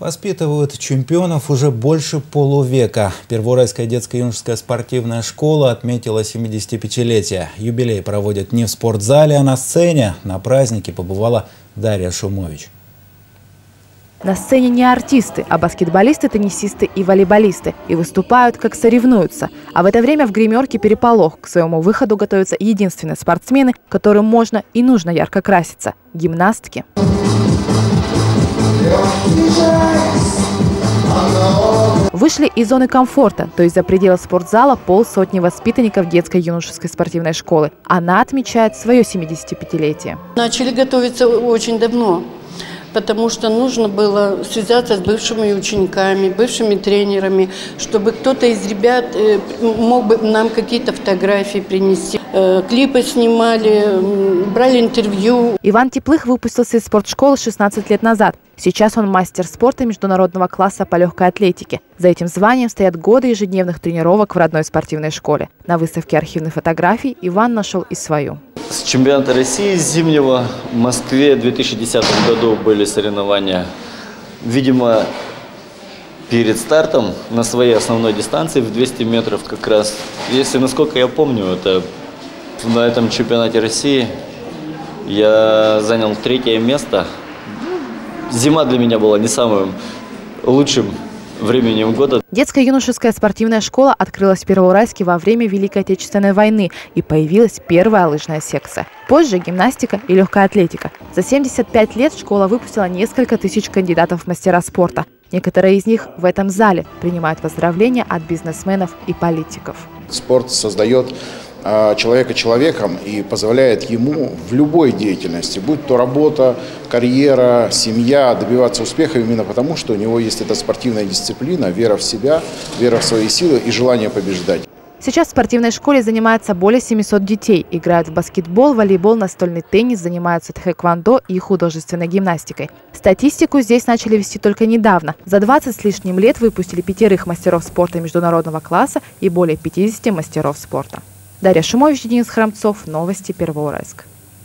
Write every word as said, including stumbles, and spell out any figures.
Воспитывают чемпионов уже больше полувека. Первоуральская детско-юношеская спортивная школа отметила семидесятипятилетие. Юбилей проводят не в спортзале, а на сцене. На празднике побывала Дарья Шумович. На сцене не артисты, а баскетболисты, теннисисты и волейболисты. И выступают, как соревнуются. А в это время в гримерке переполох. К своему выходу готовятся единственные спортсмены, которым можно и нужно ярко краситься – гимнастки. Вышли из зоны комфорта, то есть за пределы спортзала, полсотни воспитанников детско-юношеской спортивной школы. Она отмечает свое семидесятипятилетие. Начали готовиться очень давно, потому что нужно было связаться с бывшими учениками, бывшими тренерами, чтобы кто-то из ребят мог бы нам какие-то фотографии принести. Клипы снимали, брали интервью. Иван Теплых выпустился из спортшколы шестнадцать лет назад. Сейчас он мастер спорта международного класса по легкой атлетике. За этим званием стоят годы ежедневных тренировок в родной спортивной школе. На выставке архивных фотографий Иван нашел и свою. С чемпионата России зимнего в Москве в две тысячи десятом году были соревнования. Видимо, перед стартом на своей основной дистанции в двести метров как раз. Если, насколько я помню, это на этом чемпионате России я занял третье место. Зима для меня была не самым лучшим временем года. Детско-юношеская спортивная школа открылась в Первоуральске во время Великой Отечественной войны, и появилась первая лыжная секция. Позже гимнастика и легкая атлетика. За семьдесят пять лет школа выпустила несколько тысяч кандидатов в мастера спорта. Некоторые из них в этом зале принимают поздравления от бизнесменов и политиков. Спорт создает человека человеком и позволяет ему в любой деятельности, будь то работа, карьера, семья, добиваться успеха именно потому, что у него есть эта спортивная дисциплина, вера в себя, вера в свои силы и желание побеждать. Сейчас в спортивной школе занимается более семисот детей. Играют в баскетбол, волейбол, настольный теннис, занимаются тхэквондо и художественной гимнастикой. Статистику здесь начали вести только недавно. За двадцать с лишним лет выпустили пятерых мастеров спорта международного класса и более пятидесяти мастеров спорта. Дарья Шумович, Денис Храмцов. Новости Первоуральск.